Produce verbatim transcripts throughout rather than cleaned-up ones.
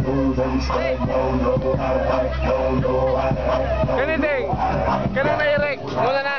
Kaniting, kanang na-erect, mula na.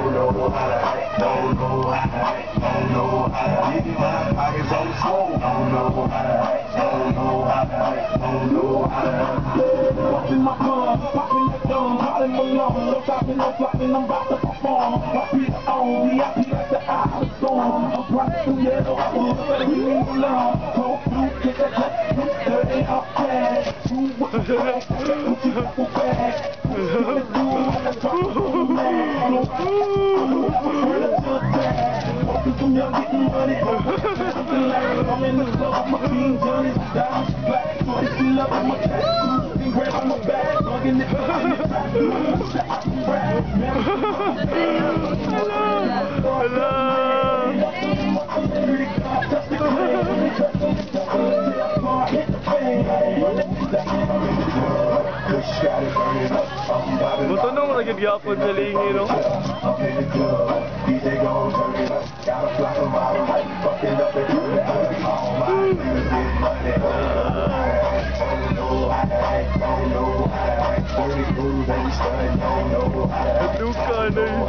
Watching my gun, popping the gun, hollering along, no stopping, no flopping, I'm about to perform. My beat on, we happy like the eye of the storm. I'm proud to get over, we need to learn. Go through, get that cut, dirty up cash. True with the flag, put you up a bag. Put it through, I'm talking mad. No, turn it to a tag. Walking from young, getting money. I'm in the club, my king Johnny, down black. So if you love my tattoo, then grab on my back, bugging it, bugging it, Matunong lagi gyapon sa lingi, no? Duka na yun.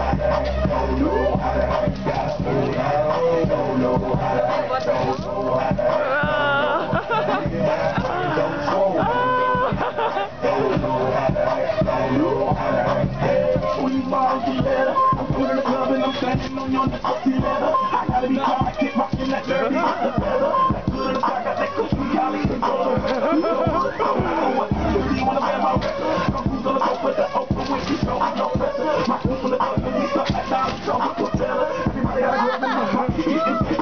I'm putting the club and I'm standing on your nasty leather. I gotta be calm, I keep rocking that dirty weather. That good as I got that cushion, Cali and gold. You know what you see when I'm at my record. I'm who's gonna go for the open with you, show no pressure. My crew full of thugs and we stuck like Donald Trump with Coachella. Everybody got a grab in my pocket, getting pissed.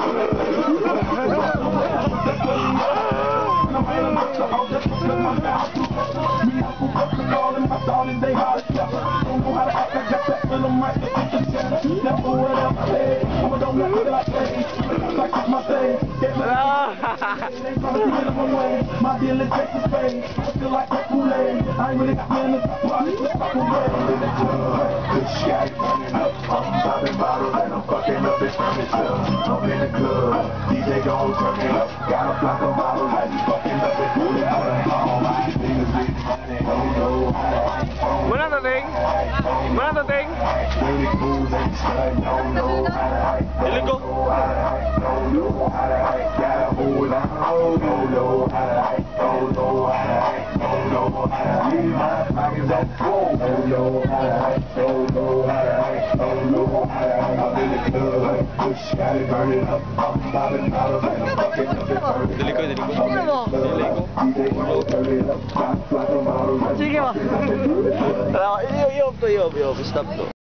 I'm feeling like the old, just because my mouth too pressure. Me, I'm full of all and my darling, they hard as pepper. Don't know how to act, I got that when I'm right, they think it's cheddar. Never whatever, hey, I'ma don't let me like play. Like it's my thing, get me. They trying to get in my way. My deal is Texas Bay. I feel like that Kool-Aid. I ain't really got nothing to talk about. Let's talk away. Good shot, running up. I'm popping bottles and I'm fucking up this furniture. I'm in the club. D J gon' turn it up. Got a block of bottles and fucking up this furniture. All my niggas be money. Don't know how to act. Mana tu ting? Mana tu ting? Really cool, they stud. Don't know how to act. Ilan ko? Don't know how to act. Gotta hold on. Don't know how to act. Don't know how to act. Don't know how to act. Leave my pockets at full. Don't know how to act. Don't know how to act. Don't know how to act. I'm in the club. Push, got it, burn it up. I'm popping bottles and I'm fucking up the furniture. Dili ko, dili ko. Dili ko. D J gon' turn it up. Got a block of bottles and I'm fucking up the furniture. Iyo, iyo, iyo, iyo, stop to.